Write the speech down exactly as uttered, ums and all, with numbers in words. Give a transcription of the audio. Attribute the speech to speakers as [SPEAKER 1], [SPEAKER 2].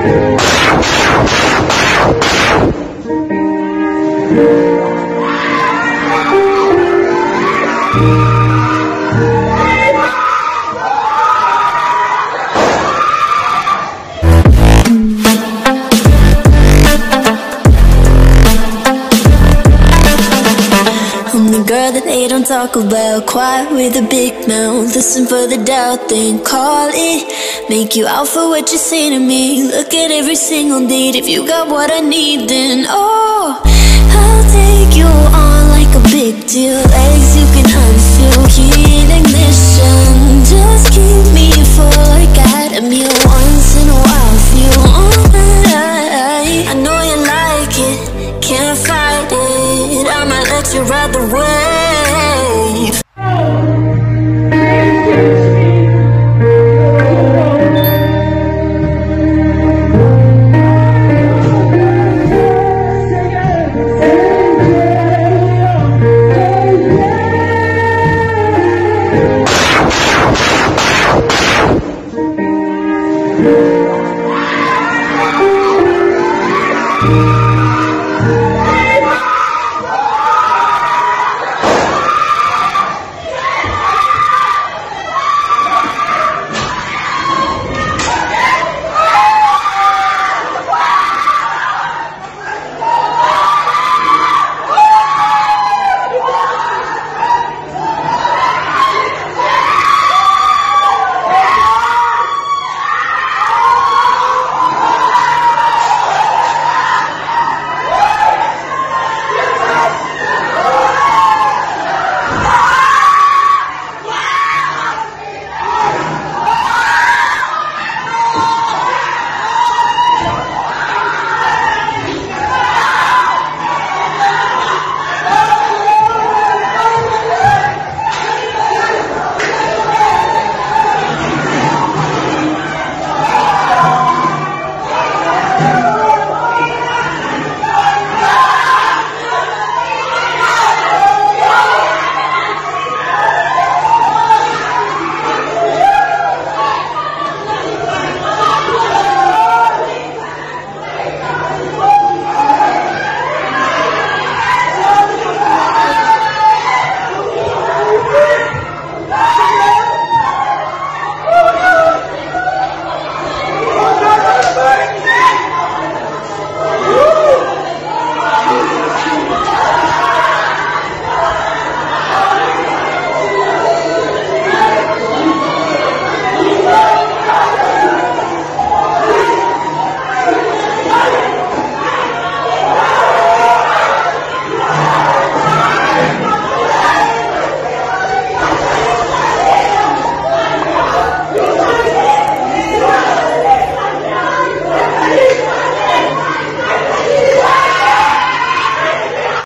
[SPEAKER 1] Girl that they don't talk about, quiet with a big mouth. Listen for the doubt, then call it. Make you out for what you say to me. Look at every single date. If you got what I need, then oh, I'll take you on like a big deal. Legs you can unfeel, key ignition. Just keep me full like I had a meal once in a while. Feel alright. I know you like it, can't fight it. I might let you ride the wave.
[SPEAKER 2] We'll be right back.